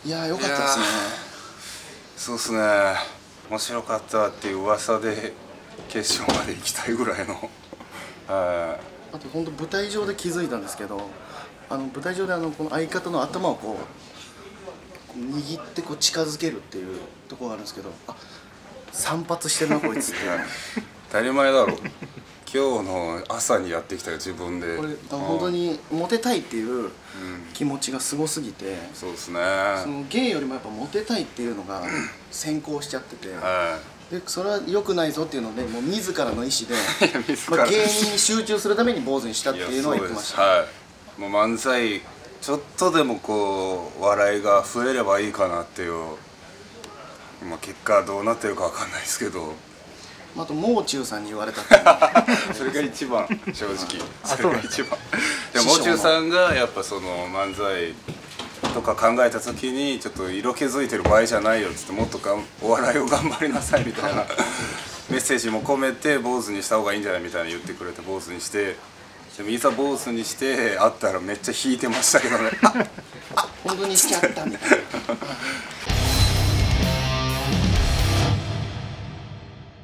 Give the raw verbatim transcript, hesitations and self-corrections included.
いやーよかったですね。 そうですね、面白かったっていう噂で決勝まで行きたいぐらいのはい。 あと本当舞台上で気づいたんですけど、あの舞台上であのこの相方の頭をこうこう握ってこう近づけるっていうところがあるんですけど、あ、散髪してるなこいつって当たり前だろ。今日の朝にやってきたよ自分で。 これ本当にモテたいっていう気持ちがすごすぎて、 そうですね。 そのゲイよりもやっぱモテたいっていうのが先行しちゃってて、 はでそれは良くないぞっていうので、もう自らの意思で自まあ、 ら芸人に集中するために坊主にしたっていうのは言ってました。 はい、もう漫才ちょっとでもこう笑いが増えればいいかなっていう、まあ、結果どうなってるかわかんないですけど、 あともう中さんに言われたっていうのはそれが一番正直あそれが一番でももう中さんがやっぱその漫才とか考えた時にちょっと色気づいてる場合じゃないよっつって、もっとがんお笑いを頑張りなさいみたいなメッセージも込めて坊主にした方がいいんじゃないみたいな言ってくれて坊主にして、でもいざ坊主にして会ったらめっちゃ引いてましたけどね。 本当にしちゃったみたいな。